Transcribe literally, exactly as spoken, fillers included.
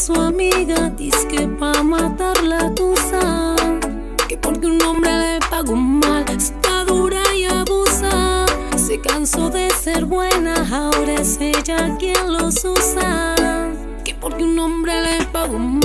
su amiga, dice que va a matar la Tusa, que porque un hombre le pagó mal, está dura y abusa. Se cansó de ser buena, ahora es ella quien los usa, que porque un hombre le pagó mal.